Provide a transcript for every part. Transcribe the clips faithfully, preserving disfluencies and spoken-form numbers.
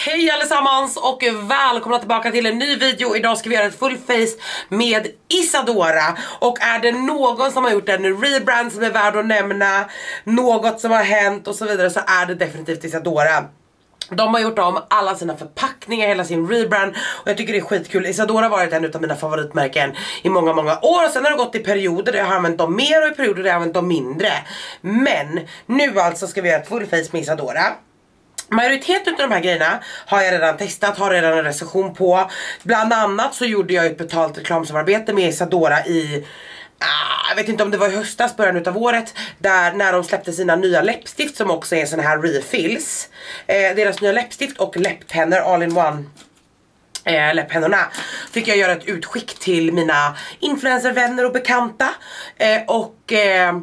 Hej allesammans och välkomna tillbaka till en ny video. Idag ska vi göra ett full face med Isadora. Och är det någon som har gjort en rebrand som är värd att nämna, något som har hänt och så vidare, så är det definitivt Isadora. De har gjort om alla sina förpackningar, hela sin rebrand, och jag tycker det är skitkul. Isadora har varit en av mina favoritmärken i många, många år. Sen har det gått i perioder där jag har använt dem mer och i perioder där jag har använt dem mindre. Men nu alltså ska vi göra ett full face med Isadora. Majoriteten av de här grejerna har jag redan testat, har redan en recension på. Bland annat så gjorde jag ett betalt reklamsamarbete med Isadora i... Ah, jag vet inte om det var i höstas, början utav året, där när de släppte sina nya läppstift som också är såna här refills. Eh, deras nya läppstift och läpppennor all in one. Eh, läpppennorna fick jag göra ett utskick till mina influencervänner och bekanta. Eh, och eh,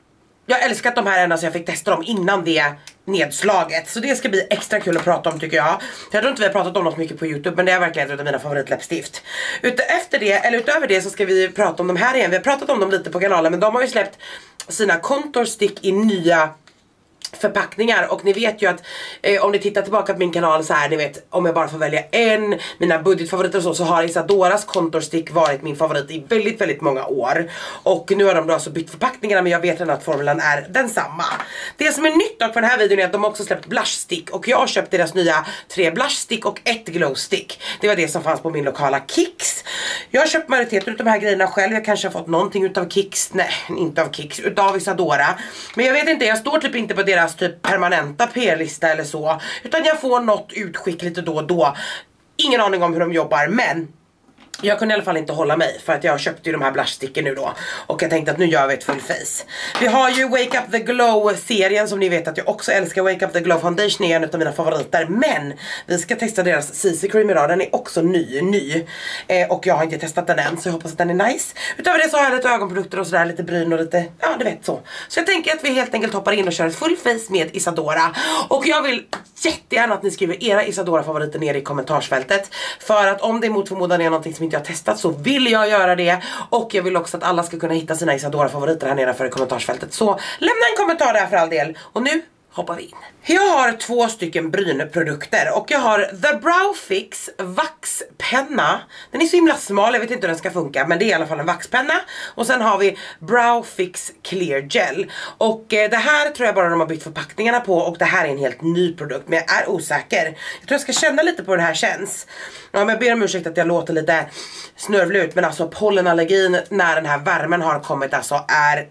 jag älskar att de här ända så jag fick testa dem innan det nedslaget. Så det ska bli extra kul att prata om, tycker jag. Jag tror inte vi har pratat om något mycket på YouTube, men det är verkligen ett av mina favoritläppstift. Efter det, eller utöver det, så ska vi prata om de här igen. Vi har pratat om dem lite på kanalen, men de har ju släppt sina contour stick i nya förpackningar. Och ni vet ju att eh, om ni tittar tillbaka på min kanal så här, ni vet, om jag bara får välja en, mina budgetfavoriter och så, så har Isadoras contour stick varit min favorit i väldigt, väldigt många år. Och nu har de då alltså bytt förpackningarna, men jag vet redan att formulan är densamma. Det som är nytt dock för den här videon är att de också släppt blush stick, och jag har köpt deras nya tre blush stick och ett glow stick. Det var det som fanns på min lokala Kicks. Jag har köpt majoriteten av de här grejerna själv. Jag kanske har fått någonting utav Kicks, nej, inte av Kicks, utav Isadora. Men jag vet inte, jag står typ inte på deras typ permanenta P R-lista eller så, utan jag får något utskick lite då och då. Ingen aning om hur de jobbar, men jag kunde i alla fall inte hålla mig, för att jag köpte ju de här blushsticken nu då. Och jag tänkte att nu gör vi ett full face. Vi har ju Wake Up The Glow-serien, som ni vet att jag också älskar. Wake Up The Glow Foundation är en av mina favoriter. Men vi ska testa deras C C Cream idag. Den är också ny, ny. Eh, och jag har inte testat den än, så jag hoppas att den är nice. Utöver det så har jag lite ögonprodukter och sådär, lite bryn och lite, ja du vet så. Så jag tänker att vi helt enkelt hoppar in och kör ett full face med Isadora. Och jag vill jättegärna att ni skriver era Isadora-favoriter ner i kommentarsfältet. För att om det mot förmodan är någonting som inte jag har testat, så vill jag göra det. Och jag vill också att alla ska kunna hitta sina Isadora-favoriter här nere för i kommentarsfältet. Så lämna en kommentar där för all del. Och nu hoppar vi in. Jag har två stycken brynprodukter, och jag har The Brow Fix vaxpenna. Den är så himla smal, jag vet inte hur den ska funka, men det är i alla fall en vaxpenna. Och sen har vi Brow Fix Clear Gel. Och eh, det här tror jag bara de har bytt förpackningarna på, och det här är en helt ny produkt, men jag är osäker. Jag tror jag ska känna lite på hur den här känns. Ja, men jag ber om ursäkt att jag låter lite snörvlig ut, men alltså pollenallergin när den här värmen har kommit alltså är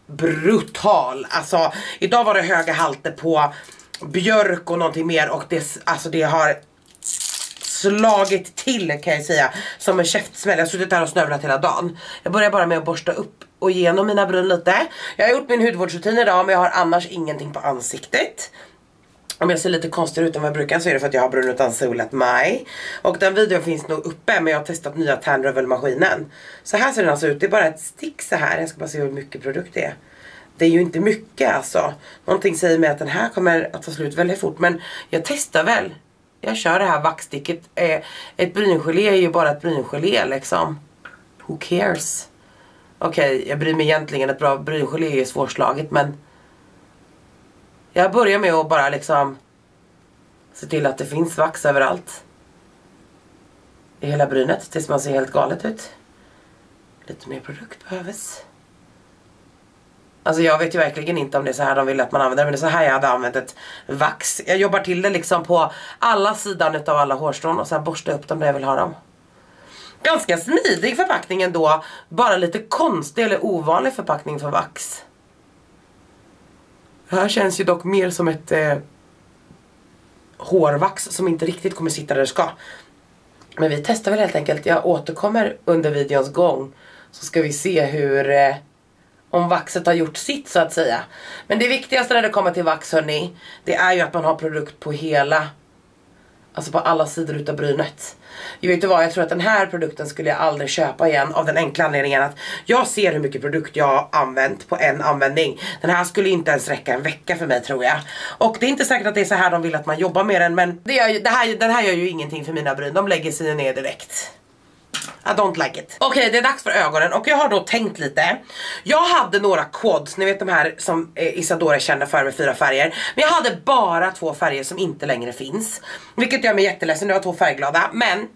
brutal. Alltså idag var det höga halter på björk och någonting mer, och det, alltså, det har slagit till, kan jag säga, som en käftsmäll. Jag har suttit här och snövlat hela dagen. Jag börjar bara med att borsta upp och igenom mina bryn lite. Jag har gjort min hudvårdsrutin idag, men jag har annars ingenting på ansiktet. Om jag ser lite konstigare ut än vad jag brukar, så är det för att jag har brun utan solat mig. Och den videon finns nog uppe, men jag har testat nya Tan Reveal-maskinen. Så här ser den alltså ut. Det är bara ett stick så här. Jag ska bara se hur mycket produkt det är. Det är ju inte mycket alltså. Någonting säger mig att den här kommer att ta slut väldigt fort. Men jag testar väl. Jag kör det här vaxsticket. Ett bryngelé är ju bara ett bryngelé liksom. Who cares? Okej, okay, jag bryr mig egentligen. Ett bra bryngelé är svårslaget, men jag börjar med att bara liksom se till att det finns vax överallt i hela brynet tills man ser helt galet ut. Lite mer produkt behövs. Alltså jag vet ju verkligen inte om det är så här de vill att man använder, men det är så här jag hade använt ett vax. Jag jobbar till det liksom på alla sidan utav alla hårstrån och sen borstar upp dem där jag vill ha dem. Ganska smidig förpackning ändå, bara lite konstig eller ovanlig förpackning för vax. Det här känns ju dock mer som ett eh, hårvax som inte riktigt kommer sitta där det ska. Men vi testar väl helt enkelt. Jag återkommer under videons gång, så ska vi se hur eh, om vaxet har gjort sitt, så att säga. Men det viktigaste när det kommer till vax, hörni, det är ju att man har produkt på hela, alltså på alla sidor utav brynet. Jag vet inte vad, jag tror att den här produkten skulle jag aldrig köpa igen, av den enkla anledningen att jag ser hur mycket produkt jag har använt på en användning. Den här skulle inte ens räcka en vecka för mig, tror jag. Och det är inte säkert att det är så här de vill att man jobbar med den, men det, gör, det här, den här gör ju ingenting för mina bryn. De lägger sig ner direkt. I don't like it. Okej, okay, det är dags för ögonen och jag har då tänkt lite. Jag hade några quads, ni vet de här som eh, Isadora kände för med fyra färger. Men jag hade bara två färger som inte längre finns. Vilket gör mig jätteledsen, jag har två färgglada. Men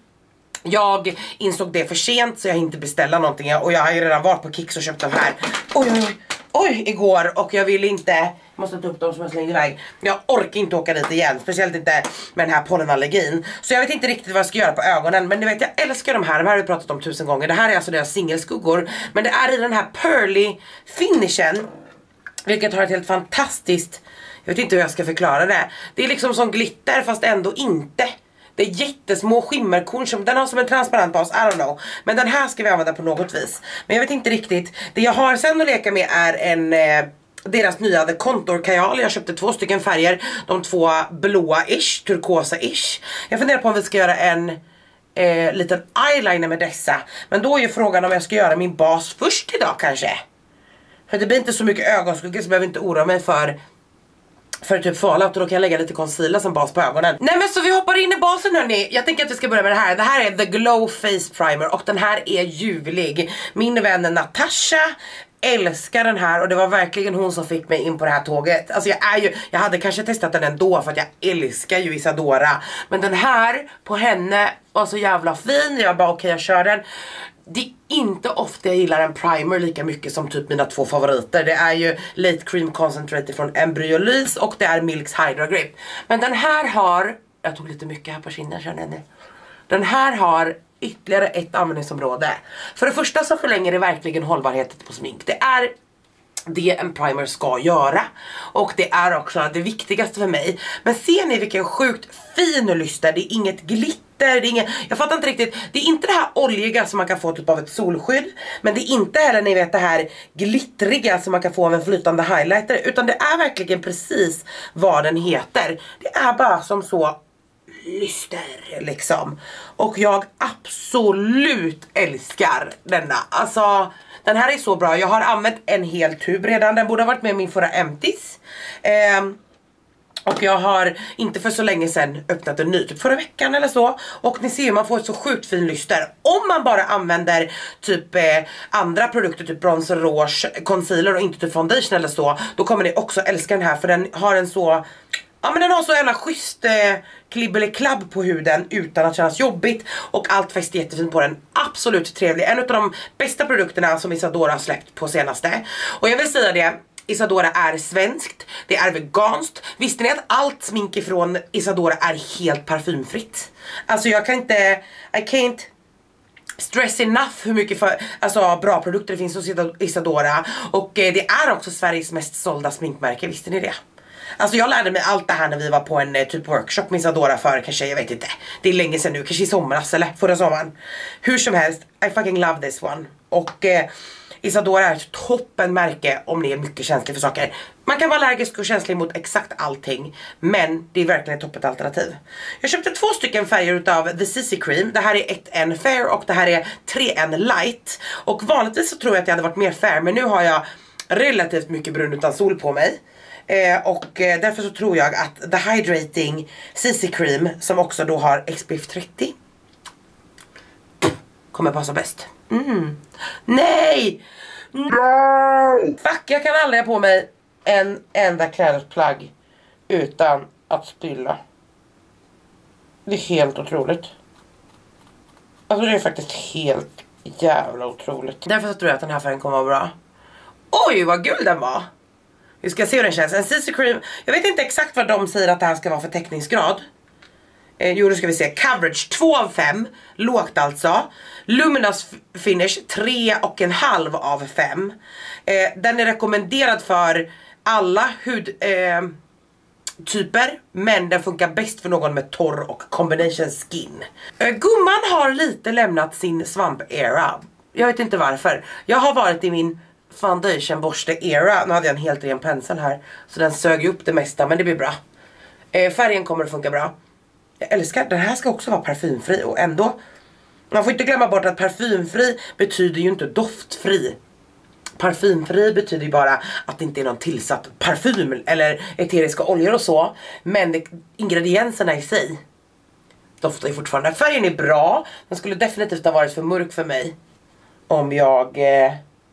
jag insåg det för sent så jag inte beställa någonting. Och jag har ju redan varit på Kicks och köpt de här. Oj, oj, oj. Oj, igår och jag vill inte, jag måste ta upp dem som jag slängde iväg. Jag orkar inte åka dit igen, speciellt inte med den här pollenallergin. Så jag vet inte riktigt vad jag ska göra på ögonen. Men ni vet, jag älskar de här, de här har vi pratat om tusen gånger. Det här är alltså deras singelskuggor. Men det är i den här pearly finishen, vilket har ett helt fantastiskt, jag vet inte hur jag ska förklara det. Det är liksom som glitter fast ändå inte. Det är jättesmå skimmerkorn som den har som en transparent bas, I don't know. Men den här ska vi använda på något vis. Men jag vet inte riktigt. Det jag har sen att leka med är en eh, deras nya The Contour Kajal. Jag köpte två stycken färger. De två blåa-ish, turkosa-ish. Jag funderar på om vi ska göra en eh, liten eyeliner med dessa. Men då är ju frågan om jag ska göra min bas först idag kanske. För det blir inte så mycket ögonskugga så jag behöver inte oroa mig för För typ fallout, och då kan jag lägga lite concealer som bas på ögonen. Nej men så vi hoppar in i basen hörni. Jag tänker att vi ska börja med det här. Det här är The Glow Face Primer och den här är ljuvlig. Min vän Natasha älskar den här och det var verkligen hon som fick mig in på det här tåget. Alltså jag är ju, jag hade kanske testat den ändå för att jag älskar ju Isadora. Men den här på henne var så jävla fin. Jag bara okej okay, jag kör den. Det är inte ofta jag gillar en primer lika mycket som typ mina två favoriter. Det är ju Late Cream Concentrate från Embryolisse och det är Milks Hydra Grip. Men den här har, jag tog lite mycket här på kinden känner ni. Den här har ytterligare ett användningsområde. För det första så förlänger det verkligen hållbarheten på smink. Det är det en primer ska göra. Och det är också det viktigaste för mig. Men ser ni vilken sjukt fin lyster. Det är inget glitter. Det är inget, jag fattar inte riktigt. Det är inte det här oljiga som man kan få typ av ett solskydd. Men det är inte heller ni vet det här glittriga som man kan få av en flytande highlighter. Utan det är verkligen precis vad den heter. Det är bara som så lyster liksom. Och jag absolut älskar denna. Alltså den här är så bra. Jag har använt en hel tub redan. Den borde ha varit med min förra Empties. Ehm Och jag har inte för så länge sedan öppnat en ny, typ förra veckan eller så. Och ni ser ju, man får ett så sjukt fin lyster. Om man bara använder typ eh, andra produkter, typ bronzer, rouge, concealer och inte typ foundation eller så. Då kommer ni också älska den här för den har en så... Ja men den har så jävla schysst eh, klibbeliklabb på huden utan att kännas jobbigt. Och allt fäster jättefint på den. Absolut trevlig. En av de bästa produkterna som Isadora har släppt på senaste. Och jag vill säga det, Isadora är svenskt, det är veganskt. Visste ni att allt smink ifrån Isadora är helt parfymfritt? Alltså jag kan inte, I can't stress enough hur mycket för, alltså, bra produkter det finns hos Isadora. Och eh, det är också Sveriges mest sålda sminkmärke, visste ni det? Alltså jag lärde mig allt det här när vi var på en eh, typ workshop med Isadora för kanske, jag vet inte. Det är länge sedan nu, kanske i somras eller förra sommaren. Hur som helst, I fucking love this one. Och eh, Isadora är ett toppenmärke om ni är mycket känslig för saker. Man kan vara allergisk och känslig mot exakt allting. Men det är verkligen ett toppet alternativ. Jag köpte två stycken färger utav The C C Cream. Det här är ett N Fair och det här är tre N Light. Och vanligtvis så tror jag att jag hade varit mer fair. Men nu har jag relativt mycket brun utan sol på mig. Eh, och eh, därför så tror jag att The Hydrating C C Cream, som också då har S P F trettio, kommer passa bäst. Mm. Nej! Nej! Fuck, jag kan aldrig ha på mig en enda klädesplagg utan att spilla. Det är helt otroligt. Alltså det är faktiskt helt jävla otroligt. Därför så tror jag att den här färgen kommer vara bra. Oj, vad gul den var! Vi ska se hur den känns. En C C Cream, jag vet inte exakt vad de säger att det här ska vara för täckningsgrad. Eh, jo, då ska vi se. Coverage två av fem. Lågt alltså. Luminous finish tre och en halv av fem. Eh, den är rekommenderad för alla hudtyper. Eh, men den funkar bäst för någon med torr och combination skin. Eh, gumman har lite lämnat sin svamp-era. Jag vet inte varför. Jag har varit i min foundation borste era. Nu hade jag en helt ren pensel här. Så den sög upp det mesta, men det blir bra. Eh, färgen kommer att funka bra. Jag älskar, den här ska också vara parfymfri. Och ändå, man får inte glömma bort att parfymfri betyder ju inte doftfri. Parfymfri betyder ju bara att det inte är någon tillsatt parfym eller eteriska oljor och så. Men det, ingredienserna i sig, doftar ju fortfarande. Färgen är bra. Den skulle definitivt ha varit för mörk för mig om jag eh,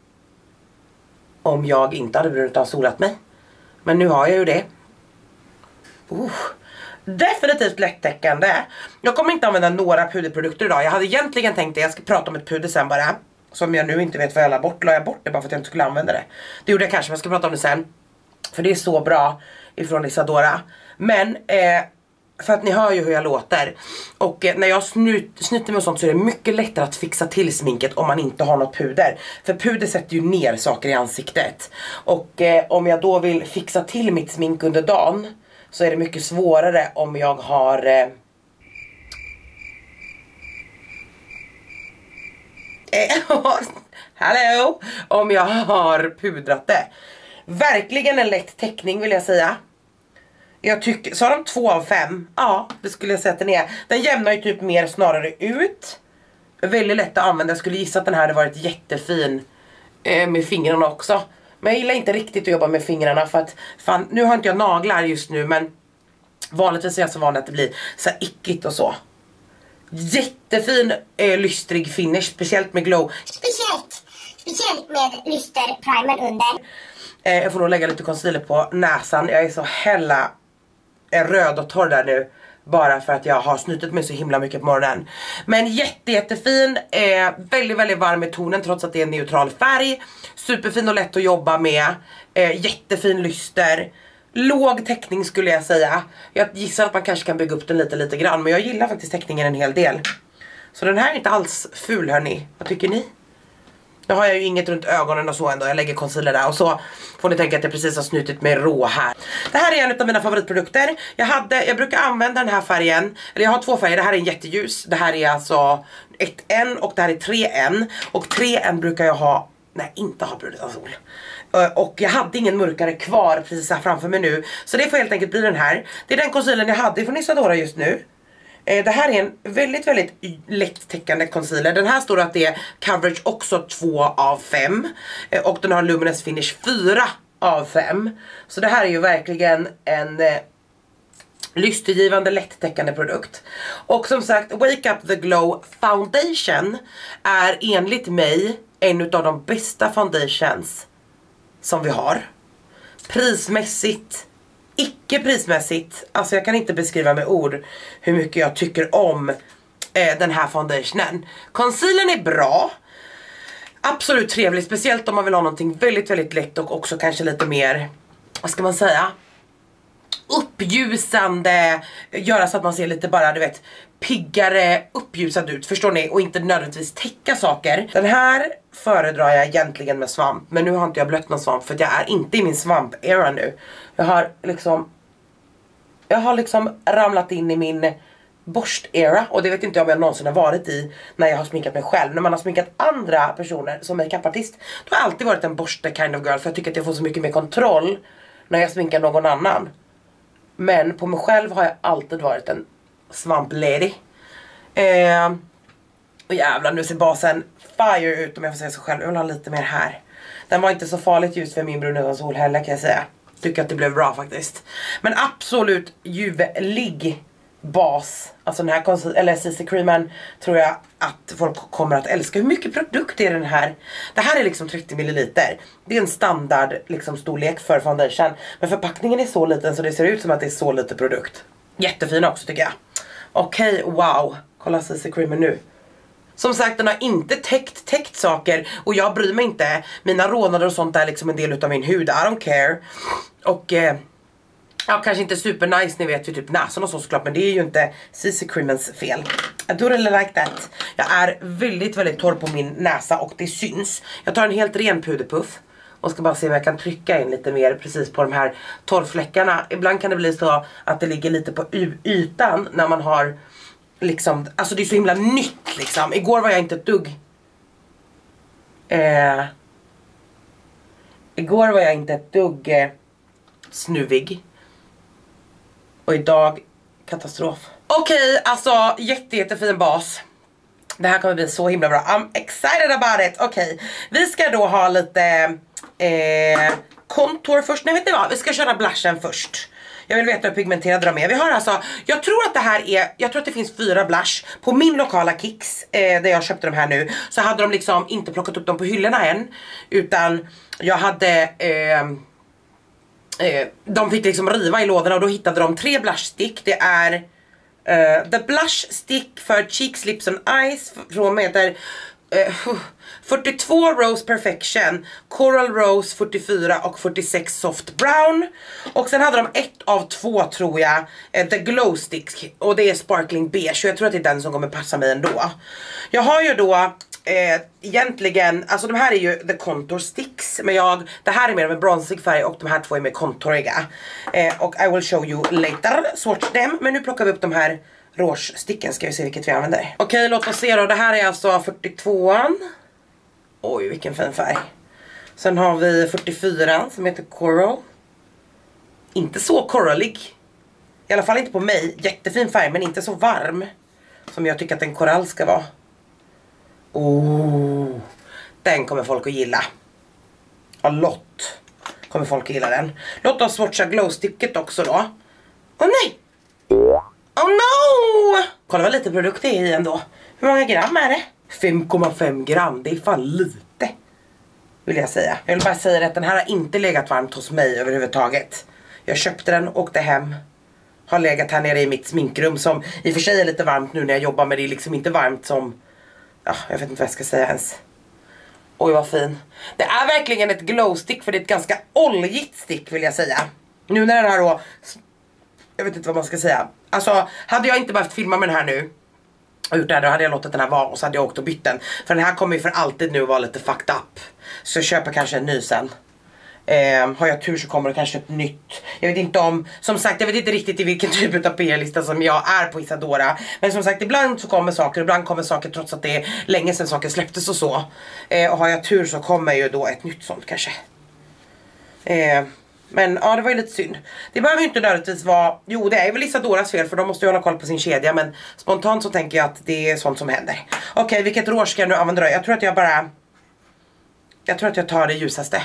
om jag inte hade brunnit av solat mig. Men nu har jag ju det. Uh, definitivt lättäckande. Jag kommer inte använda några puderprodukter idag. Jag hade egentligen tänkt att jag ska prata om ett puder sen bara, som jag nu inte vet vad jag la bort. La jag bort det bara för att jag inte skulle använda det. Det gjorde jag kanske, men jag ska prata om det sen. För det är så bra ifrån Isadora. Men eh, för att ni hör ju hur jag låter. Och eh, när jag snut, snyter mig och sånt så är det mycket lättare att fixa till sminket om man inte har något puder. För puder sätter ju ner saker i ansiktet. Och eh, om jag då vill fixa till mitt smink under dagen så är det mycket svårare om jag har... Eh, Hallå! Om jag har pudrat det. Verkligen en lätt teckning vill jag säga. Jag tycker, så har de två av fem. Ja, det skulle jag säga att den är. Den jämnar ju typ mer snarare ut. Väldigt lätt att använda. Jag skulle gissa att den här hade varit jättefin eh, med fingrarna också. Men jag gillar inte riktigt att jobba med fingrarna för att, fan, nu har inte jag naglar just nu, men vanligtvis är jag så van att det blir så här ickigt och så. Jättefin eh, lystrig finish, speciellt med glow. Speciellt, speciellt med lysterprimer under. Eh, jag får nog lägga lite concealer på näsan. Jag är så hella eh, röd och torr där nu. Bara för att jag har snytit mig så himla mycket på morgonen. Men jätte, jättefin. Eh, väldigt, väldigt varm i tonen trots att det är en neutral färg. Superfin och lätt att jobba med. Eh, jättefin lyster. Låg täckning skulle jag säga. Jag gissar att man kanske kan bygga upp den lite, lite grann. Men jag gillar faktiskt täckningen en hel del. Så den här är inte alls ful, hörni. Vad tycker ni? Nu har jag ju inget runt ögonen och så ändå. Jag lägger concealer där och så får ni tänka att jag precis har snutit mig rå här. Det här är en av mina favoritprodukter. Jag, hade, jag brukar använda den här färgen. Eller jag har två färger. Det här är en jätteljus. Det här är alltså ett N och det här är tre N. Och tre N brukar jag ha... Nej, inte ha brudet av sol. Och jag hade ingen mörkare kvar precis här framför mig nu. Så det får helt enkelt bli den här. Det är den concealern jag hade från Isadora just nu. Det här är en väldigt, väldigt lätt täckande concealer. Den här står att det är coverage också två av fem. Och den har luminous finish fyra av fem. Så det här är ju verkligen en eh, lystergivande, lättäckande produkt. Och som sagt, Wake Up The Glow Foundation är enligt mig en av de bästa foundations som vi har. Prismässigt, icke prismässigt, alltså jag kan inte beskriva med ord hur mycket jag tycker om eh, den här foundationen. Concealern är bra, absolut trevlig, speciellt om man vill ha någonting väldigt, väldigt lätt och också kanske lite mer, vad ska man säga, uppljusande, göra så att man ser lite bara, du vet, piggare, uppljusad ut, förstår ni? Och inte nödvändigtvis täcka saker. Den här föredrar jag egentligen med svamp, men nu har inte jag blött någon svamp för att jag är inte i min svamp-era nu. Jag har liksom jag har liksom ramlat in i min borst-era, och det vet inte jag om jag någonsin har varit i när jag har sminkat mig själv. När man har sminkat andra personer som makeupartist, då har jag alltid varit en borste kind of girl, för jag tycker att jag får så mycket mer kontroll när jag sminkar någon annan. Men på mig själv har jag alltid varit en svamp lady. Eh, och jävlar, nu ser basen fire ut om jag får säga så själv. Jag vill ha lite mer här. Den var inte så farligt ljus för min bruna sol heller, kan jag säga. Tycker att det blev bra faktiskt. Men absolut ljuvlig bas. Alltså den här eller C C-creamen tror jag att folk kommer att älska. Hur mycket produkt är den här? Det här är liksom trettio milliliter. Det är en standard liksom storlek för foundation. Men förpackningen är så liten så det ser ut som att det är så lite produkt. Jättefin också tycker jag. Okej, okay, wow. Kolla C C-creamen nu. Som sagt, den har inte täckt, täckt saker. Och jag bryr mig inte. Mina rodnader och sånt är liksom en del av min hud. I don't care. Och eh, ja, kanske inte super nice, ni vet ju typ näsan och så såklart. Men det är ju inte C C-creamens fel. I do really like that. Jag är väldigt, väldigt torr på min näsa och det syns. Jag tar en helt ren puderpuff. Och ska bara se om jag kan trycka in lite mer precis på de här torrfläckarna. Ibland kan det bli så att det ligger lite på ytan när man har liksom, alltså det är så himla nytt liksom. Igår var jag inte ett dugg eh, Igår var jag inte ett dugg eh, snuvig. Och idag katastrof. Okej, okay, alltså jätte, jättefin bas. Det här kommer bli så himla bra. I'm excited about it. Okej, okay. Vi ska då ha lite eh, contour först. Nej, vet ni vad? Vi ska köra blushen först. Jag vill veta hur pigmenterade de är. Vi har alltså, jag tror att det här är, jag tror att det finns fyra blush. På min lokala Kicks, eh, där jag köpte de här nu, så hade de liksom inte plockat upp dem på hyllorna än. Utan jag hade, eh, eh, de fick liksom riva i lådorna och då hittade de tre blush stick. Det är uh, The Blush Stick för Cheeks, Lips and Eyes från heter Uh, fyrtiotvå Rose Perfection, Coral Rose fyrtiofyra och fyrtiosex Soft Brown. Och sen hade de ett av två tror jag, uh, The Glow Stick, och det är Sparkling Beige. Jag tror att det är den som kommer passa mig ändå. Jag har ju då uh, egentligen, alltså de här är ju The Contour Sticks, men jag, det här är mer med bronsig färg och de här två är mer kontoriga. uh, Och I will show you later, swatch them. Men nu plockar vi upp de här rouge-sticken, ska vi se vilket vi använder. Okej, låt oss se då. Det här är alltså fyrtiotvåan. Oj, vilken fin färg. Sen har vi fyrtiofyran som heter Coral. Inte så coralig. I alla fall inte på mig. Jättefin färg, men inte så varm som jag tycker att en korall ska vara. Oh, den kommer folk att gilla. A lot kommer folk att gilla den. Låt oss swatcha glowsticket också då. Åh nej! Oh no! Kolla vad lite produkt det är i ändå. Hur många gram är det? fem komma fem gram, det är fan lite, vill jag säga. Jag vill bara säga att den här har inte legat varmt hos mig överhuvudtaget. Jag köpte den, åkte hem. Har legat här nere i mitt sminkrum som i och för sig är lite varmt nu när jag jobbar, men det är liksom inte varmt som, ja, jag vet inte vad jag ska säga ens. Oj vad fin. Det är verkligen ett glowstick, för det är ett ganska oljigt stick vill jag säga. Nu när den här då, jag vet inte vad man ska säga. Alltså, hade jag inte behövt filma med den här nu och gjort det här, då hade jag låtit den här vara och så hade jag åkt och bytt den. För den här kommer ju för alltid nu vara lite fucked up. Så jag köper kanske en ny sen. Eh, har jag tur så kommer det kanske ett nytt. Jag vet inte om, som sagt, jag vet inte riktigt i vilken typ av P R-lista som jag är på Isadora. Men som sagt, ibland så kommer saker, ibland kommer saker trots att det är länge sedan saker släpptes och så. Eh, och har jag tur så kommer ju då ett nytt sånt kanske. Eh... Men ja, det var ju lite synd. Det behöver ju inte nödvändigtvis vara, jo det är väl Isadoras fel för de måste ju hålla koll på sin kedja. Men spontant så tänker jag att det är sånt som händer. Okej, okay, vilket rouge ska jag nu använda då? Jag tror att jag bara, jag tror att jag tar det ljusaste.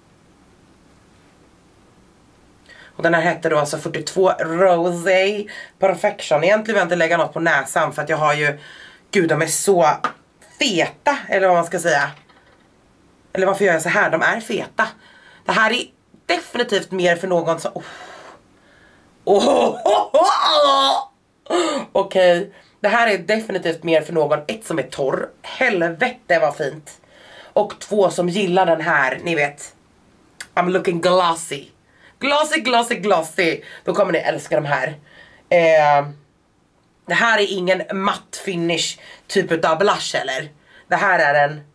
Och den här heter då alltså fyrtiotvå Rose Perfection. Egentligen vill jag inte lägga något på näsan för att jag har ju, gud de är så feta, eller vad man ska säga. Eller varför gör jag så här? De är feta. Det här är definitivt mer för någon som, oh. Oh, oh, oh. Okej, okay. Det här är definitivt mer för någon, ett som är torr, helvete vad fint. Och två som gillar den här, ni vet, I'm looking glossy. Glossy, glossy, glossy. Då kommer ni älska de här. eh, Det här är ingen matt finish typ av blush eller. Det här är en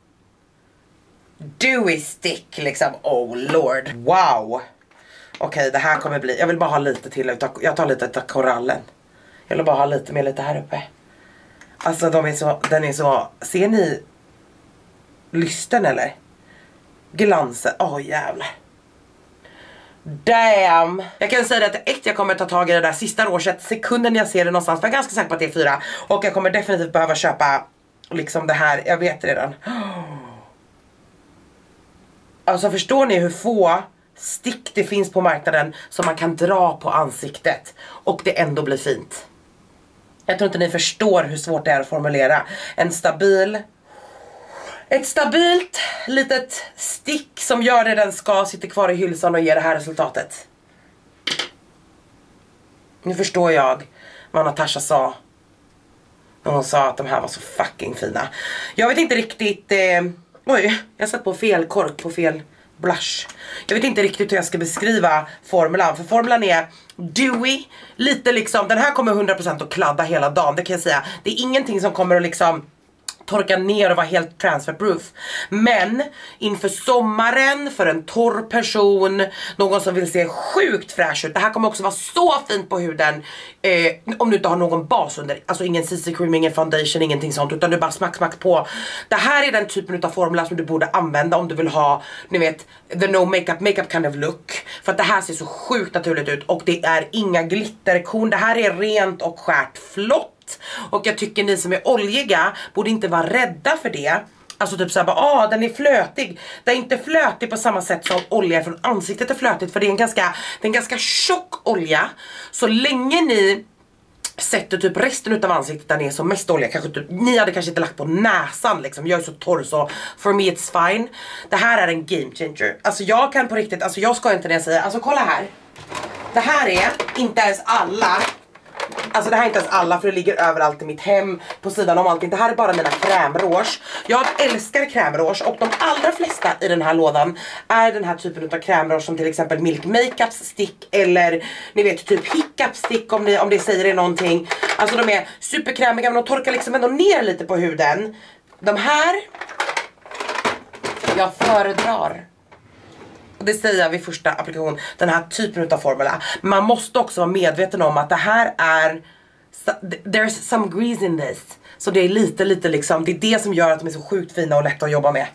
dewy stick liksom, oh lord, wow. Okej, okay, det här kommer bli, jag vill bara ha lite till, jag tar lite av korallen. Jag vill bara ha lite mer lite här uppe. Alltså de är så, den är så, ser ni lysten eller? Glansen, åh oh, jävlar. Damn. Jag kan säga att ett, jag kommer ta tag i det där sista rouget sekunden jag ser det någonstans, för jag är ganska säker på att det är fyra. Och jag kommer definitivt behöva köpa liksom det här, jag vet redan. Alltså förstår ni hur få stick det finns på marknaden som man kan dra på ansiktet och det ändå blir fint. Jag tror inte ni förstår hur svårt det är att formulera en stabil, ett stabilt litet stick som gör det den ska, sitter kvar i hylsan och ger det här resultatet. Nu förstår jag vad Natasha sa när hon sa att de här var så fucking fina. Jag vet inte riktigt, eh, oj, jag satt på fel kork på fel blush. Jag vet inte riktigt hur jag ska beskriva formulan. För formulan är dewy, lite liksom, den här kommer hundra procent att kladda hela dagen, det kan jag säga. Det är ingenting som kommer att liksom torka ner och vara helt transferproof. Men inför sommaren, för en torr person, någon som vill se sjukt fräsch ut, det här kommer också vara så fint på huden. eh, Om du inte har någon bas under, alltså ingen C C cream, ingen foundation, ingenting sånt, utan du bara smack smack på. Det här är den typen av formula som du borde använda om du vill ha, ni vet, the no makeup, makeup kind of look. För att det här ser så sjukt naturligt ut och det är inga glitterkorn. Det här är rent och skärt flott. Och jag tycker ni som är oljiga borde inte vara rädda för det. Alltså typ såhär, ah den är flötig. Den är inte flötig på samma sätt som olja från ansiktet är flötigt. För det är en ganska, det är en ganska tjock olja. Så länge ni sätter typ resten utav ansiktet där är som mest olja, kanske typ, ni hade kanske inte lagt på näsan liksom, jag är så torr så for me it's fine. Det här är en game changer. Alltså jag kan på riktigt, alltså jag ska inte det jag säger, alltså kolla här. Det här är inte ens alla. Alltså det här är inte ens alla, för det ligger överallt i mitt hem, på sidan om allting. Det här är bara mina krämrouge. Jag älskar krämrouge och de allra flesta i den här lådan är den här typen av krämrouge som till exempel Milk Makeup Stick eller ni vet typ Hiccup Stick om, ni, om det säger er någonting. Alltså de är superkrämiga men de torkar liksom ändå ner lite på huden. De här jag föredrar. Och det säger jag vid första applikation, den här typen av formula. Man måste också vara medveten om att det här är, there's some grease in this. Så det är lite, lite liksom, det är det som gör att de är så sjukt fina och lätta att jobba med.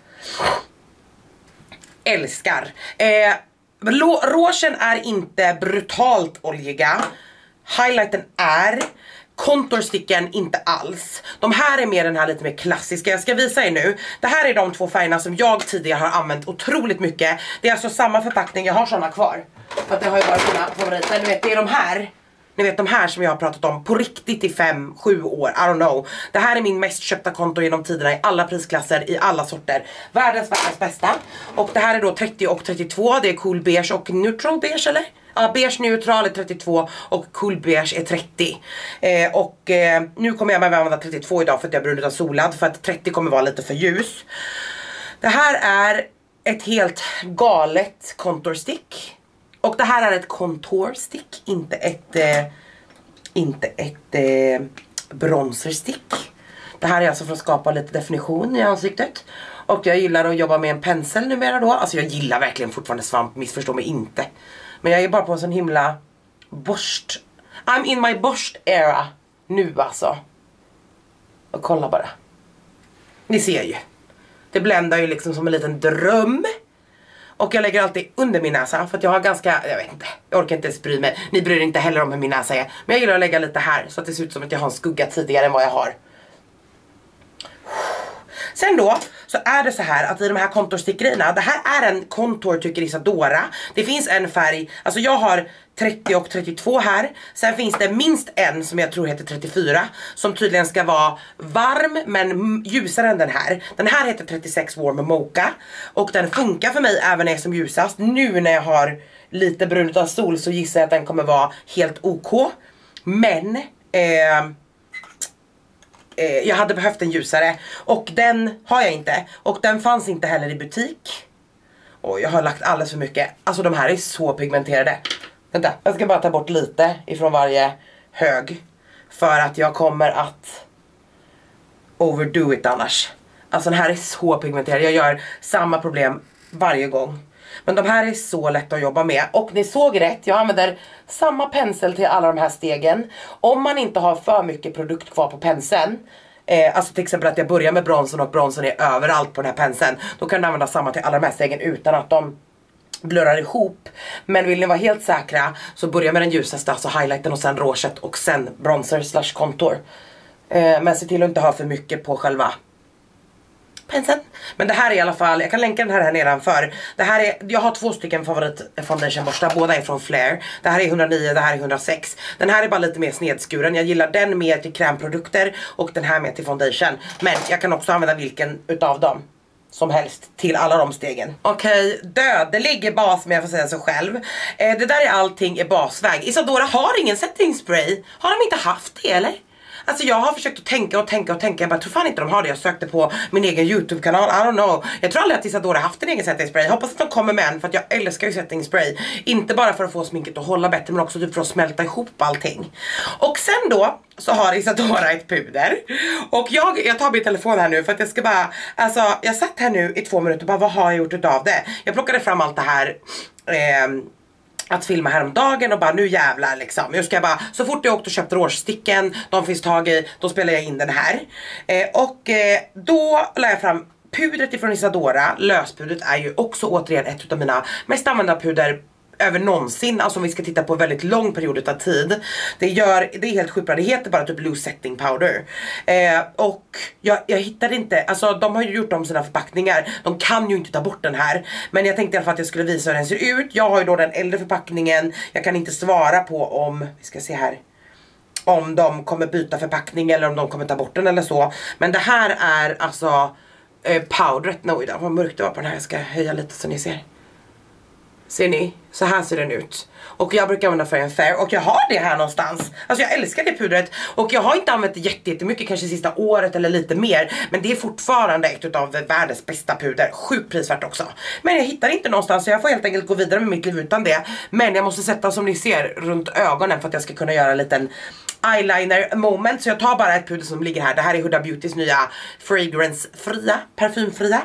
Älskar. Eh, rougen är inte brutalt oljiga. Highlighten är. Contoursticken inte alls. De här är mer den här lite mer klassiska. Jag ska visa er nu. Det här är de två färgerna som jag tidigare har använt otroligt mycket. Det är alltså samma förpackning, jag har såna kvar. För att det har ju varit mina favoriter. Ni vet, det är de här. Ni vet de här som jag har pratat om på riktigt i fem, sju år. I don't know. Det här är min mest köpta konto genom tiderna i alla prisklasser, i alla sorter. Världens världens bästa. Och det här är då trettio och trettiotvå. Det är cool beige och neutral beige eller? Ja, beige neutral är trettiotvå och cool beige är trettio. Eh, och eh, nu kommer jag med använda trettiotvå idag för att jag är brunnit av solad. För att trettio kommer vara lite för ljus. Det här är ett helt galet contour stick. Och det här är ett contour stick, inte ett, eh, inte ett eh, bronzer stick. Det här är alltså för att skapa lite definition i ansiktet. Och jag gillar att jobba med en pensel numera då. Alltså jag gillar verkligen fortfarande svamp, missförstå mig inte. Men jag är bara på en sån himla borst. I'm in my borst era nu alltså. Och kolla bara. Ni ser ju. Det bländar ju liksom som en liten dröm. Och jag lägger alltid under min näsa. För att jag har ganska, jag vet inte. Jag orkar inte ens bry mig. Ni bryr inte heller om hur min näsa är. Men jag gillar att lägga lite här. Så att det ser ut som att jag har en skugga tidigare än vad jag har. Sen då så är det så här att i de här kontorstickerierna, det här är en kontor tycker Isadora. Det finns en färg, alltså jag har trettio och trettiotvå här. Sen finns det minst en som jag tror heter trettiofyra. Som tydligen ska vara varm men ljusare än den här. Den här heter trettiosex Warm Mocha. Och den funkar för mig även när jag är som ljusast. Nu när jag har lite brunt av sol så gissar jag att den kommer vara helt ok. Men eh, jag hade behövt en ljusare. Och den har jag inte. Och den fanns inte heller i butik. Och jag har lagt alldeles för mycket. Alltså de här är så pigmenterade. Vänta, jag ska bara ta bort lite ifrån varje hög. För att jag kommer att overdo it annars. Alltså den här är så pigmenterad. Jag gör samma problem varje gång. Men de här är så lätta att jobba med. Och ni såg rätt, jag använder samma pensel till alla de här stegen. Om man inte har för mycket produkt kvar på penseln. Eh, alltså till exempel att jag börjar med bronsen och bronsen är överallt på den här penseln. Då kan du använda samma till alla de här stegen utan att de blurrar ihop. Men vill ni vara helt säkra så börja med den ljusaste, alltså highlighten och sen rouget och sen bronzer slash contour. Eh, men se till att inte ha för mycket på själva penseln. Men det här är i alla fall, jag kan länka den här här nedanför. Det här är, jag har två stycken favorit foundationborstar, båda är från Flare. Det här är hundranio, det här är hundrasex. Den här är bara lite mer snedskuren. Jag gillar den mer till krämprodukter och den här mer till foundation. Men jag kan också använda vilken utav dem som helst till alla de stegen. Okej, okay, dödelig bas, men jag får säga så själv. Eh, det där är allting i basväg. Isadora har ingen setting spray. Har de inte haft det eller? Alltså jag har försökt att tänka och tänka och tänka. Jag bara tror fan inte de har det. Jag sökte på min egen YouTube-kanal. I don't know. Jag tror aldrig att Isadora haft en egen setting spray. Jag hoppas att de kommer med en för att jag älskar ju setting spray. Inte bara för att få sminket att hålla bättre men också typ för att smälta ihop allting. Och sen då så har Isadora ett puder. Och jag, jag tar min telefon här nu för att jag ska bara, alltså jag satt här nu i två minuter och bara vad har jag gjort utav det? Jag plockade fram allt det här eh, att filma häromdagen och bara nu jävlar liksom. Jag ska bara, så fort jag åkte och köpte råsticken, de finns tag i, då spelar jag in den här. Eh, och eh, då la jag fram pudret ifrån Isadora. Löspudret är ju också återigen ett av mina mest använda puder över någonsin, alltså om vi ska titta på väldigt lång period av tid. Det gör, det är helt sjukt bra, det heter bara typ loose setting powder. Eh, och jag, jag hittade inte, alltså de har ju gjort om sina förpackningar, de kan ju inte ta bort den här. Men jag tänkte i alla fall att jag skulle visa hur den ser ut. Jag har ju då den äldre förpackningen, jag kan inte svara på om, vi ska se här, om de kommer byta förpackning eller om de kommer ta bort den eller så. Men det här är alltså eh, powdret, oj då, vad mörkt det var på den här, jag ska höja lite så ni ser. Ser ni? Så här ser den ut. Och jag brukar använda färgen Fair. Och jag har det här någonstans. Alltså jag älskar det pudret. Och jag har inte använt det jättemycket, kanske sista året eller lite mer. Men det är fortfarande ett av världens bästa puder. Sjukt prisvärt också. Men jag hittar inte någonstans, så jag får helt enkelt gå vidare med mitt liv utan det. Men jag måste sätta, som ni ser, runt ögonen för att jag ska kunna göra en liten eyeliner moment. Så jag tar bara ett puder som ligger här. Det här är Huda Beautys nya fragrance-fria, parfymfria.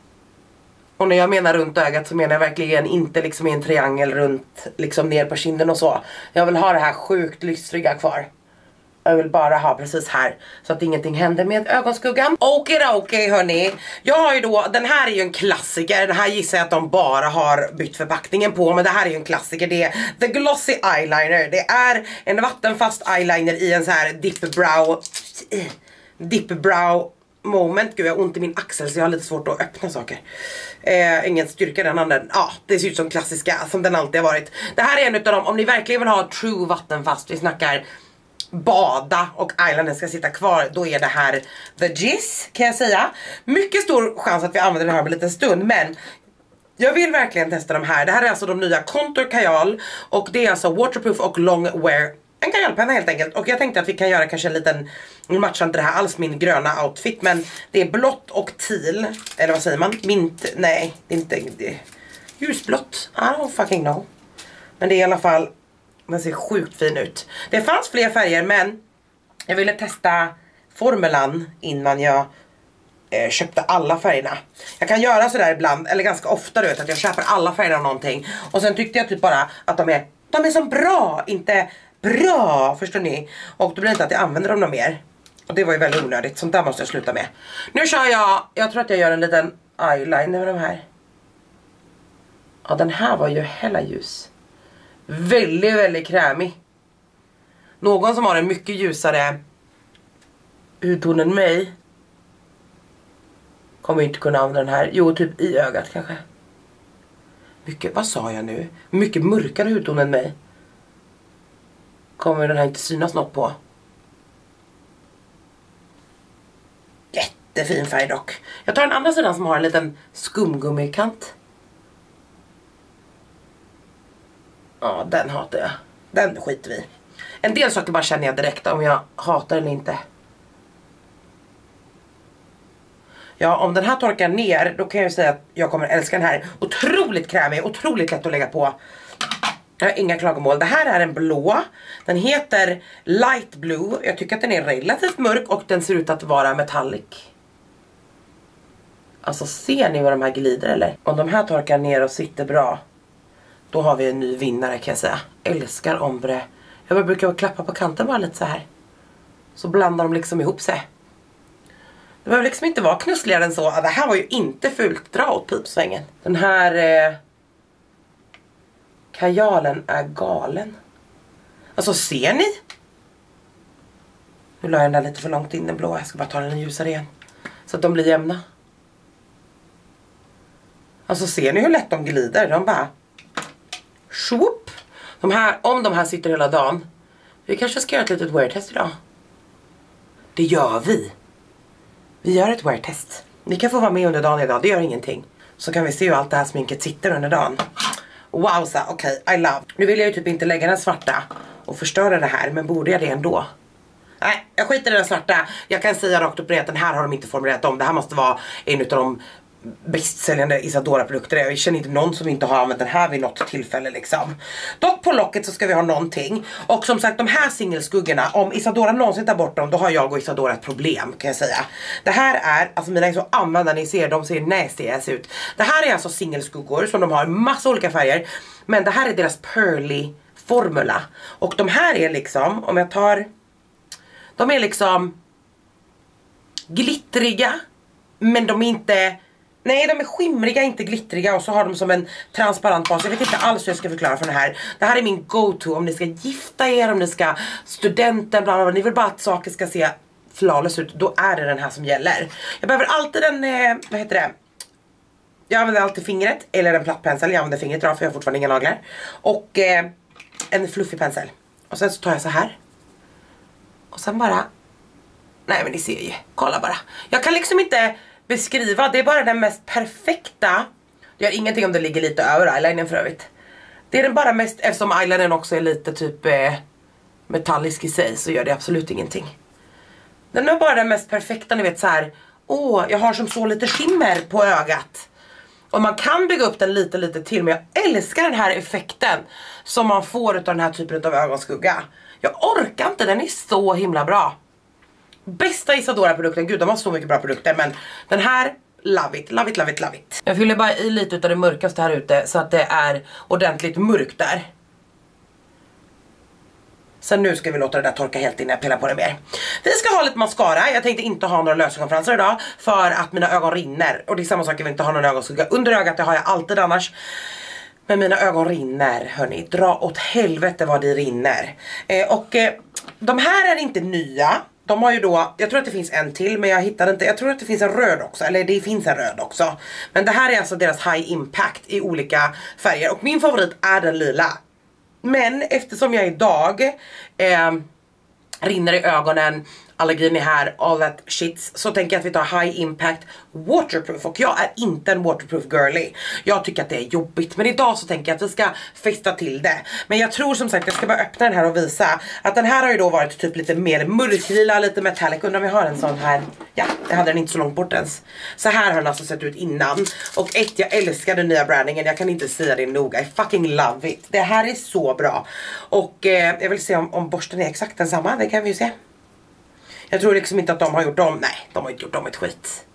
Och när jag menar runt ögat så menar jag verkligen inte liksom i en triangel runt, liksom ner på kinden och så. Jag vill ha det här sjukt lystriga kvar. Jag vill bara ha precis här, så att ingenting händer med ögonskuggan. Okej då, okej hörni. Jag har ju då, den här är ju en klassiker. Den här gissar jag att de bara har bytt förpackningen på. Men det här är ju en klassiker. Det är The Glossy Eyeliner. Det är en vattenfast eyeliner i en så här dip brow Dip brow moment. Gud, jag har ont i min axel så jag har lite svårt att öppna saker. Eh, ingen styrka den handen. Ja, det ser ut som klassiska, som den alltid har varit. Det här är en utav dem, om ni verkligen vill ha true vattenfast, vi snackar bada och eyeliner ska sitta kvar, då är det här The Jizz, kan jag säga. Mycket stor chans att vi använder den här om en liten stund, men jag vill verkligen testa de här. Det här är alltså de nya Contour Kajal, och det är alltså waterproof och long wear. En kajalpenna helt enkelt. Och jag tänkte att vi kan göra kanske en liten, nu matchar inte det här alls min gröna outfit, men det är blått och teal, eller vad säger man? Mint, nej, det är inte det. Ljusblått, I don't fucking know. Men det är i alla fall, den ser sjukt fin ut. Det fanns fler färger, men jag ville testa formulan innan jag eh, köpte alla färgerna. Jag kan göra sådär ibland, eller ganska ofta, du vet, att jag köper alla färger av någonting. Och sen tyckte jag typ bara att de är, de är så bra, inte bra, förstår ni? Och då blir det inte att jag använder dem mer. Och det var ju väldigt onödigt, sånt där måste jag sluta med. Nu kör jag, jag tror att jag gör en liten eyeliner med de här. Ja, den här var ju hella ljus. Väldigt, väldigt krämig. Någon som har en mycket ljusare hudton än mig kommer inte kunna använda den här. Jo, typ i ögat kanske. Mycket, vad sa jag nu? Mycket mörkare hudton än mig. Kommer den här inte synas något på. Jättefin färg dock. Jag tar den andra sidan som har en liten skumgummikant. Ja, den hatar jag. Den skiter vi. En del saker bara känner jag direkt om jag hatar den inte. Ja, om den här torkar ner, då kan jag säga att jag kommer älska den här. Otroligt krämig, otroligt lätt att lägga på. Jag har inga klagomål. Det här är en blå. Den heter Light Blue. Jag tycker att den är relativt mörk och den ser ut att vara metallic. Alltså ser ni vad de här glider eller? Om de här torkar ner och sitter bra, då har vi en ny vinnare kan jag säga. Älskar ombre. Jag brukar klappa på kanten bara lite så här. Så blandar de liksom ihop sig. Det behöver liksom inte vara knussligare än så. Det här var ju inte fult. Dra åt pipsvängen. Den här eh, kajalen är galen. Alltså ser ni? Nu la jag den där lite för långt in den blå. Jag ska bara ta den ljusare igen. Så att de blir jämna. Alltså ser ni hur lätt de glider? De bara... Swoop. De här, om de här sitter hela dagen. Vi kanske ska göra ett litet wear-test idag. Det gör vi. Vi gör ett wear-test. Ni kan få vara med under dagen idag, det gör ingenting. Så kan vi se hur allt det här sminket sitter under dagen. Wow, så okej, okay, I love. Nu vill jag ju typ inte lägga den svarta och förstöra det här, men borde jag det ändå? Nej, jag skiter i den svarta. Jag kan säga rakt upp och ner att den här har de inte formulerat om. Det här måste vara en av de bästsäljande Isadora-produkter. Jag känner inte någon som inte har använt den här vid något tillfälle liksom. Dock på locket så ska vi ha någonting. Och som sagt, de här singelskuggorna, om Isadora någonsin tar bort dem, då har jag och Isadora ett problem kan jag säga. Det här är, alltså mina är så använda, ni ser, de ser nasty ass ut. Det här är alltså singelskuggor som de har massa olika färger. Men det här är deras pearly formula. Och de här är liksom, om jag tar, de är liksom glittriga, men de är inte Nej, de är skimriga, inte glittriga. Och så har de som en transparent bas. Jag vet inte alls hur jag ska förklara för det här. Det här är min go-to om ni ska gifta er, om ni ska studenten, bla bla bla. Ni vill bara att saker ska se flawless ut. Då är det den här som gäller. Jag behöver alltid en, eh, vad heter det? Jag använder alltid fingret eller en platt pensel. Jag använder fingret idag för jag har fortfarande inga naglar. Och eh, en fluffig pensel. Och sen så tar jag så här. Och sen bara... Nej men ni ser ju, kolla bara. Jag kan liksom inte beskriva, det är bara den mest perfekta. Det gör ingenting om det ligger lite över eyelinern för övrigt. Det är den bara mest, eftersom eyelinern också är lite typ eh, metallisk i sig, så gör det absolut ingenting. Den är bara den mest perfekta, ni vet så här. Åh, jag har som så lite skimmer på ögat. Och man kan bygga upp den lite lite till, men jag älskar den här effekten som man får av den här typen av ögonskugga. Jag orkar inte, den är så himla bra. Bästa Isadora-produkten, gud de har så mycket bra produkter, men den här, love it, love it, love it, love it. Jag fyller bara i lite av det mörkaste här ute så att det är ordentligt mörkt där. Sen nu ska vi låta det där torka helt innan jag pillar på det mer. Vi ska ha lite mascara, jag tänkte inte ha några lösögonfransar idag för att mina ögon rinner. Och det är samma sak, jag vill inte ha någon ögonskugga under ögat, det har jag alltid annars. Men mina ögon rinner, hörni, dra åt helvete vad det rinner. eh, Och eh, de här är inte nya. De har ju då, jag tror att det finns en till men jag hittade inte, jag tror att det finns en röd också, eller det finns en röd också. Men det här är alltså deras high impact i olika färger och min favorit är den lila. Men eftersom jag idag eh, rinner i ögonen, allergin är här, all that shit, så tänker jag att vi tar high impact waterproof. Och jag är inte en waterproof girly. Jag tycker att det är jobbigt, men idag så tänker jag att vi ska festa till det. Men jag tror som sagt, jag ska bara öppna den här och visa att den här har ju då varit typ lite mer mörklila, lite metallic. Undrar om vi har en sån här. Ja, jag hade den inte så långt bort ens. Så här har den alltså sett ut innan. Och ett, jag älskar den nya brandingen. Jag kan inte säga det noga, I fucking love it. Det här är så bra. Och eh, jag vill se om, om borsten är exakt densamma, det kan vi ju se. Jag tror liksom inte att de har gjort dem. Nej, de har inte gjort dem ett skit.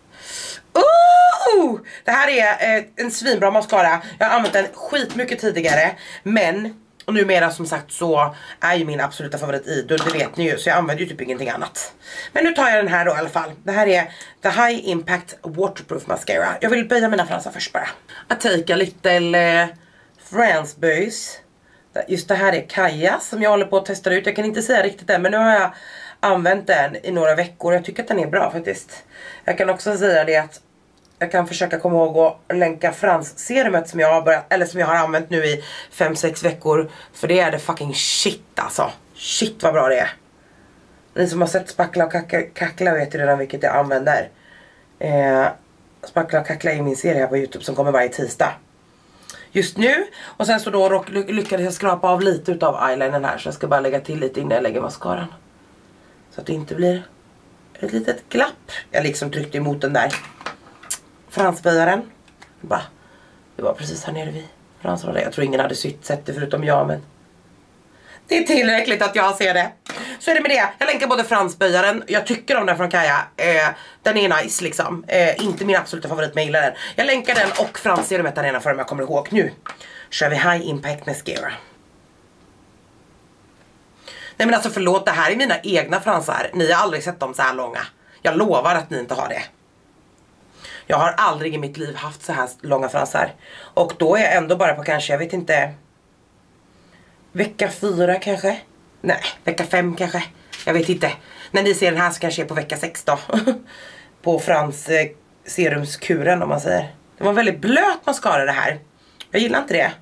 Oh! Det här är eh, en svinbra mascara. Jag har använt den skitmycket tidigare. Men, och numera som sagt så är ju min absoluta favorit Idol. Det vet ni ju, så jag använder ju typ ingenting annat. Men nu tar jag den här då i alla fall. Det här är The High Impact Waterproof Mascara. Jag vill böja mina fransar först bara. Jag take a little uh, France böjs. Just det här är Kaja som jag håller på att testa ut. Jag kan inte säga riktigt det, men nu har jag använt den i några veckor. Jag tycker att den är bra faktiskt. Jag kan också säga det att jag kan försöka komma ihåg att länka fransserumet som jag har börjat, eller som jag har använt nu i fem sex veckor. För det är det fucking shit alltså. Shit vad bra det är. Ni som har sett Spackla och Kackla, kackla vet ju redan vilket jag använder. Eh, Spackla och Kackla är min serie här på YouTube som kommer varje tisdag. Just nu. Och sen så då lyckades jag skrapa av lite utav eyelinern här. Så jag ska bara lägga till lite innan jag lägger mascaran. Så att det inte blir ett litet glapp. Jag liksom tryckte emot den där fransböjaren. Bara, det var precis här nere vid fransböjaren. Jag tror ingen hade sytt sett det förutom jag, men det är tillräckligt att jag ser det. Så är det med det. Jag länkar både fransböjaren. Jag tycker om den från Kaja. Eh, den är nice liksom. Eh, inte min absoluta favorit, men jag gillar den. Jag länkar den och fransserumet där ena för om jag kommer ihåg. Nu kör vi High Impact Mascara. Nej men alltså förlåt, det här är mina egna fransar. Ni har aldrig sett dem så här långa. Jag lovar att ni inte har det. Jag har aldrig i mitt liv haft så här långa fransar. Och då är jag ändå bara på kanske, jag vet inte, vecka fyra kanske. Nej, vecka fem kanske. Jag vet inte. När ni ser den här så kanske jag är på vecka sex då. På Frans eh, serumskuren om man säger. Det var väldigt blöt mascara det här. Jag gillar inte det.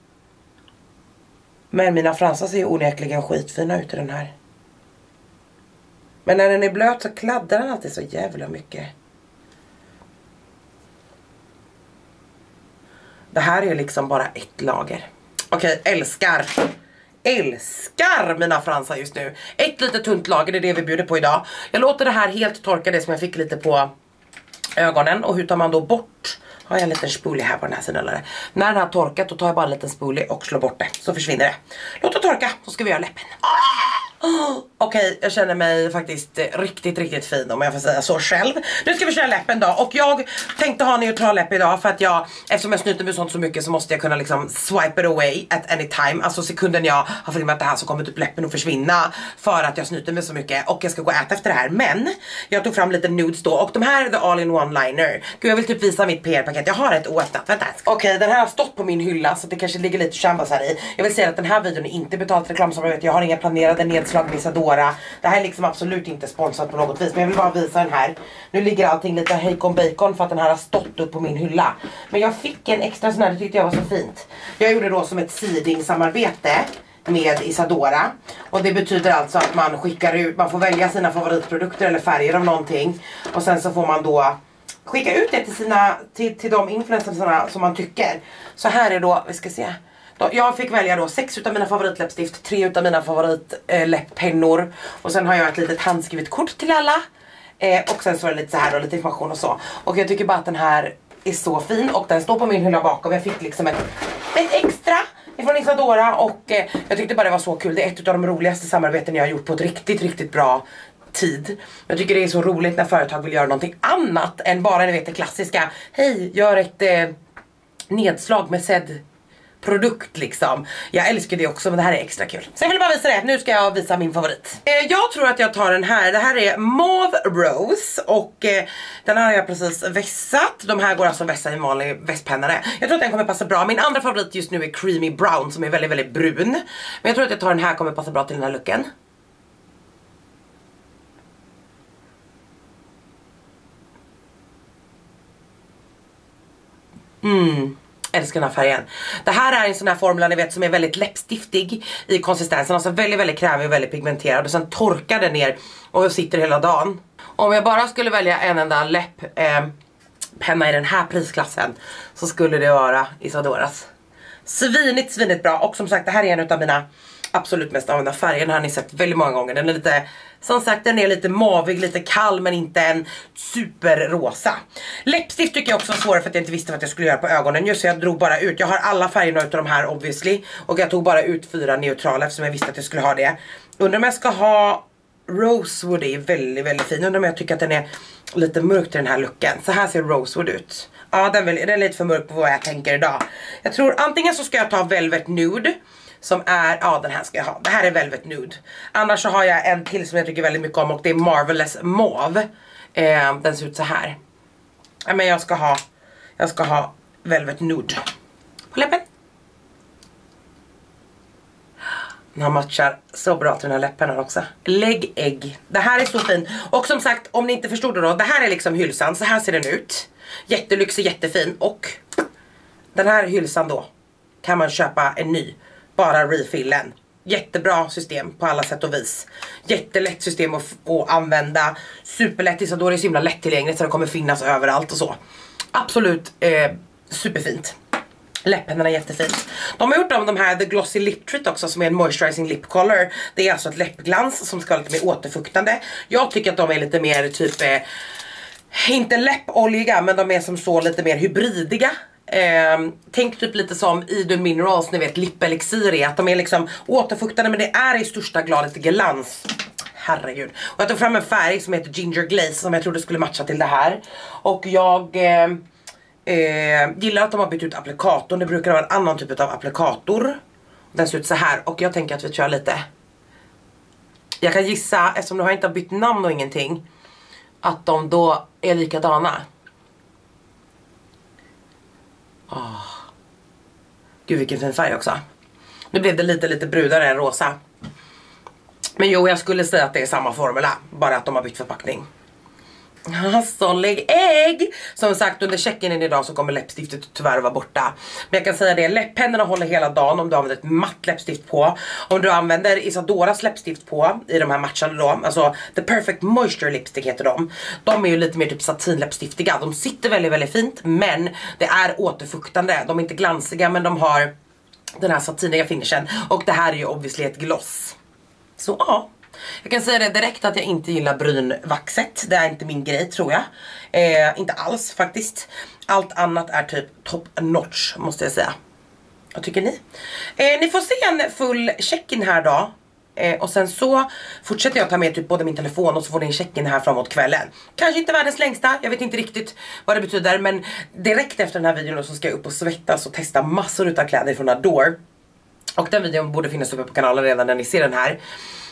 Men mina fransar ser ju onekligen skitfina ut i den här. Men när den är blöt så kladdar den alltid så jävla mycket. Det här är liksom bara ett lager. Okej, älskar. Älskar mina fransar just nu. Ett lite tunt lager, det är det vi bjuder på idag. Jag låter det här helt torka, det som jag fick lite på ögonen. Och hur tar man då bort? Har jag en liten spoolie här på den här sidan. Eller? När den har torkat då tar jag bara en liten spoolie och slår bort det. Så försvinner det. Låt det torka, så ska vi göra läppen. Oh, Okej, okay, jag känner mig faktiskt riktigt, riktigt fin om jag får säga så själv. Nu ska vi köra läppen då. Och jag tänkte ha neutral läpp idag för att jag, eftersom jag snyter med sånt så mycket så måste jag kunna liksom swipe it away at any time. Alltså sekunden jag har filmat det här så kommer typ läppen att försvinna för att jag snyter med så mycket. Och jag ska gå och äta efter det här. Men jag tog fram lite nudes då. Och de här är the all-in-one liner. Gud, jag vill typ visa mitt P R-paket. Jag har ett oöppnat. Vänta. Okej, okay, den här har stått på min hylla så det kanske ligger lite chambas här i. Jag vill säga att den här videon är inte betalt reklamsamarbete. Jag har inga planerade nedslag med Isadora. Det här är liksom absolut inte sponsrat på något vis. Men jag vill bara visa den här. Nu ligger allting lite hejkon bacon för att den här har stått upp på min hylla. Men jag fick en extra sån här, det tyckte jag var så fint. Jag gjorde då som ett seeding-samarbete med Isadora. Och det betyder alltså att man skickar ut, man får välja sina favoritprodukter eller färger av någonting. Och sen så får man då skicka ut det till, sina, till, till de influencersarna som man tycker. Så här är då, vi ska se. Jag fick välja då sex utav mina favoritläppstift, tre utav mina favoritläpppennor. Eh, och sen har jag ett litet handskrivet kort till alla. Eh, och sen så är det lite så här och lite information och så. Och jag tycker bara att den här är så fin. Och den står på min hylla bakom. Jag fick liksom ett, ett extra ifrån Isadora. Och eh, jag tyckte bara det var så kul. Det är ett av de roligaste samarbeten jag har gjort på ett riktigt, riktigt bra tid. Jag tycker det är så roligt när företag vill göra någonting annat än bara, ni vet, det klassiska. Hej, gör ett eh, nedslag med sedd produkt liksom. Jag älskar det också, men det här är extra kul. Så jag vill bara visa det. Nu ska jag visa min favorit. Eh, jag tror att jag tar den här. Det här är Mauve Rose. Och eh, den här har jag precis vässat. De här går alltså att vässa i en vanlig västpennare. Jag tror att den kommer passa bra. Min andra favorit just nu är Creamy Brown som är väldigt, väldigt brun. Men jag tror att jag tar den här, kommer passa bra till den här looken. Mm. Älskar den här färgen. Det här är en sån här formula ni vet som är väldigt läppstiftig i konsistensen. Alltså väldigt, väldigt krävig och väldigt pigmenterad. Och sen torkar den ner och sitter hela dagen. Om jag bara skulle välja en enda läpp eh, penna i den här prisklassen så skulle det vara Isadoras. Svinigt, svinigt bra. Och som sagt, det här är en av mina absolut mest använda färger. Den har ni sett väldigt många gånger. Den är lite, som sagt, den är lite mavig, lite kall, men inte en superrosa. Läppstift tycker jag också var svårare för att jag inte visste vad jag skulle göra på ögonen. Just så jag drog bara ut. Jag har alla färgerna utav de här obviously. Och jag tog bara ut fyra neutrala eftersom jag visste att jag skulle ha det. Undrar om jag ska ha Rosewood, är väldigt, väldigt fin. Undrar om jag tycker att den är lite mörk till den här looken. Så här ser Rosewood ut. Ja, den är, den är lite för mörk på vad jag tänker idag. Jag tror antingen så ska jag ta Velvet Nude. Som är, ja den här ska jag ha. Det här är Velvet Nude. Annars så har jag en till som jag tycker väldigt mycket om. Och det är Marvelous Mauve. eh, Den ser ut så här. Ja, men jag ska ha Jag ska ha Velvet Nude på läppen. Den här matchar så bra till den här läppen också. Lägg ägg. Det här är så fin. Och som sagt, om ni inte förstod det då, det här är liksom hylsan. Så här ser den ut. Jättelyxig, jättefin. Och den här hylsan då kan man köpa en ny. Bara refillen. Jättebra system på alla sätt och vis. Jättelätt system att, att använda. Superlätt, så då är det så himla lättillgängligt så det kommer finnas överallt och så. Absolut eh, superfint. Läppenarna är jättefint. De har gjort om de här The Glossy Lip Treat också som är en moisturizing lip color. Det är alltså ett läppglans som ska vara lite mer återfuktande. Jag tycker att de är lite mer typ eh, inte läppoljiga, men de är som så lite mer hybridiga. Eh, tänk typ lite som Eden Minerals, ni vet, lippelixir är. Att de är liksom återfuktande, men det är i största gladet glans. Herregud. Och jag tog fram en färg som heter Ginger Glaze som jag trodde skulle matcha till det här. Och jag eh, eh, gillar att de har bytt ut applikatorn. Det brukar vara en annan typ av applikator. Den ser ut så här. Och jag tänker att vi kör lite. Jag kan gissa, eftersom de har inte bytt namn och ingenting, att de då är likadana. Oh. Gud vilken fin färg också. Nu blev det lite lite brudare än rosa. Men jo, jag skulle säga att det är samma formula, bara att de har bytt förpackning. Alltså, lägg ägg! Som sagt, under check-in idag så kommer läppstiftet tyvärr vara borta. Men jag kan säga det, läpppennorna håller hela dagen om du använder ett matt läppstift på. Om du använder Isadoras läppstift på, i de här matchande då, alltså The Perfect Moisture Lipstick heter de. De är ju lite mer typ satinläppstiftiga. De sitter väldigt, väldigt fint, men det är återfuktande. De är inte glansiga, men de har den här satiniga finishen. Och det här är ju obviously ett gloss. Så ja, jag kan säga det direkt att jag inte gillar brynvaxet. Det är inte min grej, tror jag. eh, Inte alls faktiskt. Allt annat är typ top notch, måste jag säga. Vad tycker ni? Eh, ni får se en full check-in här då Eh, och sen så fortsätter jag ta med typ både min telefon och så får ni en check-in här framåt kvällen. Kanske inte världens längsta, jag vet inte riktigt vad det betyder. Men direkt efter den här videon så ska jag upp och svettas och testa massor utav kläder från Adore. Och den videon borde finnas uppe på kanalen redan när ni ser den här.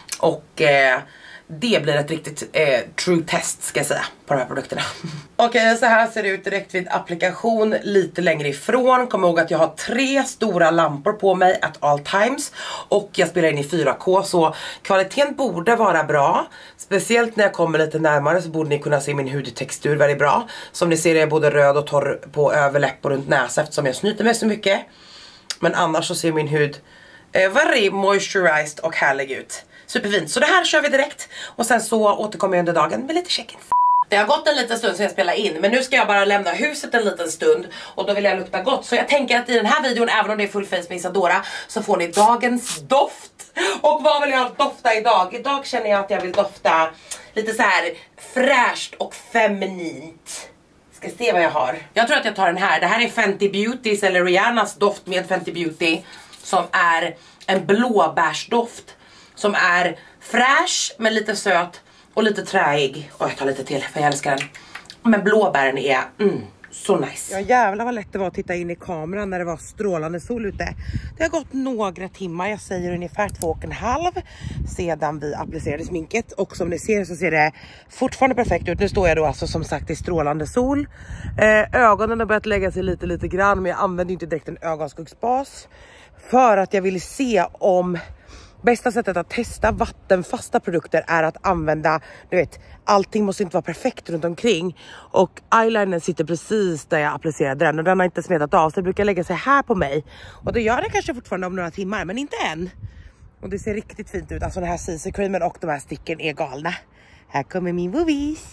Och eh, det blir ett riktigt eh, true test ska jag säga på de här produkterna. Okej, okay, så här ser det ut direkt vid applikation lite längre ifrån. Kom ihåg att jag har tre stora lampor på mig at all times. Och jag spelar in i fyra K så kvaliteten borde vara bra. Speciellt när jag kommer lite närmare så borde ni kunna se min hudtextur väldigt bra. Som ni ser är jag både röd och torr på överläpp och runt näsa eftersom jag snyter mig så mycket. Men annars så ser min hud eh, very moisturized och härlig ut. Superfint, så det här kör vi direkt. Och sen så återkommer jag under dagen med lite check-in. Det har gått en liten stund sedan jag spelar in. Men nu ska jag bara lämna huset en liten stund. Och då vill jag lukta gott. Så jag tänker att i den här videon, även om det är full face med Isadora, så får ni dagens doft. Och vad vill jag dofta idag? Idag känner jag att jag vill dofta lite så här fräscht och feminint. Ska se vad jag har. Jag tror att jag tar den här. Det här är Fenty Beautys eller Rihannas doft med Fenty Beauty. Som är en blåbärsdoft. Som är fräsch men lite söt och lite träig. Och jag tar lite till för jag älskar den. Men blåbären är mm, så nice. Ja jävlar vad lätt det var att titta in i kameran när det var strålande sol ute. Det har gått några timmar, jag säger ungefär två och en halv sedan vi applicerade sminket. Och som ni ser så ser det fortfarande perfekt ut. Nu står jag då alltså som sagt i strålande sol. Eh, ögonen har börjat lägga sig lite lite grann, men jag använder inte direkt en ögonskuggsbas. För att jag vill se om... Bästa sättet att testa vattenfasta produkter är att använda, du vet, allting måste inte vara perfekt runt omkring. Och eyelinern sitter precis där jag applicerade den och den har inte smetat av. Så det brukar lägga sig här på mig. Och det gör det kanske fortfarande om några timmar, men inte än. Och det ser riktigt fint ut. Alltså den här C C-creamen och de här sticken är galna. Här kommer min boobies.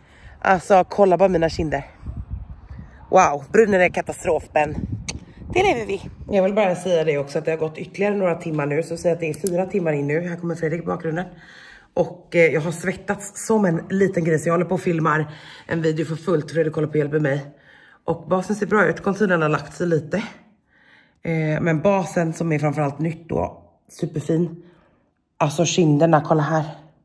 Alltså kolla bara mina kinder. Wow, brunnen är katastrof, men... det lever vi. Jag vill bara säga det också att det har gått ytterligare några timmar nu. Så säg att det är fyra timmar in nu. Här kommer Fredrik i bakgrunden. Och eh, jag har svettats som en liten gris. Jag håller på och filmar en video för fullt. Fredrik håller på och hjälper mig. Och basen ser bra ut. Concealern har lagt sig lite. Eh, men basen som är framförallt nytt då. Superfin. Alltså kinderna, kolla här.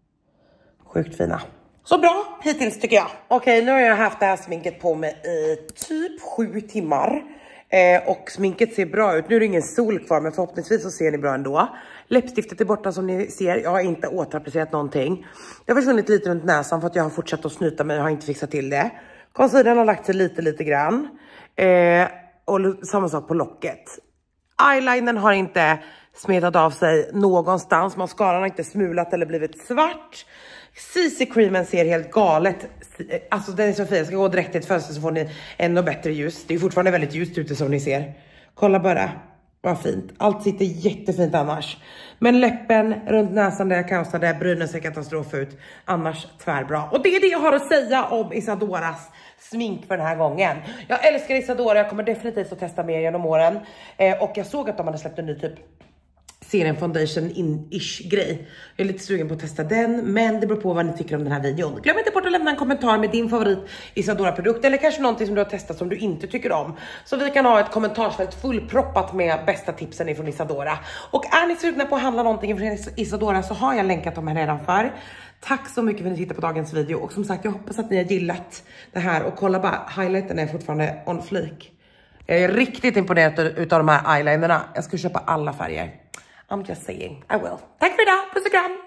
Sjukt fina. Så bra hittills tycker jag. Okej, nu har jag haft det här sminket på mig i typ sju timmar. Eh, och sminket ser bra ut. Nu är det ingen sol kvar, men förhoppningsvis så ser ni bra ändå. Läppstiftet är borta som ni ser. Jag har inte återapplicerat någonting. Jag har försvunnit lite runt näsan för att jag har fortsatt att snyta mig. Jag har inte fixat till det. Concealern har lagt sig lite lite grann. Eh, och samma sak på locket. Eyelinern har inte smetat av sig någonstans. Mascaran har inte smulat eller blivit svart. C C-creamen ser helt galet. Alltså den är så fin. Jag ska gå direkt till ett fönster så får ni ännu bättre ljus. Det är fortfarande väldigt ljust ute som ni ser. Kolla bara. Vad fint. Allt sitter jättefint annars. Men läppen runt näsan där jag kaosade. Brynen ser katastrof ut. Annars tvärbra. Och det är det jag har att säga om Isadoras smink för den här gången. Jag älskar Isadora. Jag kommer definitivt att testa mer genom åren. Eh, och jag såg att de hade släppt en ny typ serien foundation in-ish grej. Jag är lite sugen på att testa den, men det beror på vad ni tycker om den här videon. Glöm inte bort att lämna en kommentar med din favorit Isadora-produkt eller kanske någonting som du har testat som du inte tycker om. Så vi kan ha ett kommentarsfält fullproppat med bästa tipsen ifrån Isadora. Och är ni sugna på att handla någonting från Isadora så har jag länkat dem här redan för. Tack så mycket för att ni tittar på dagens video. Och som sagt, jag hoppas att ni har gillat det här. Och kolla bara, highlighten är fortfarande on fleek. Jag är riktigt imponerad utav de här eyelinerna. Jag ska köpa alla färger. I'm just saying, I will. Tack för idag, puss och kram!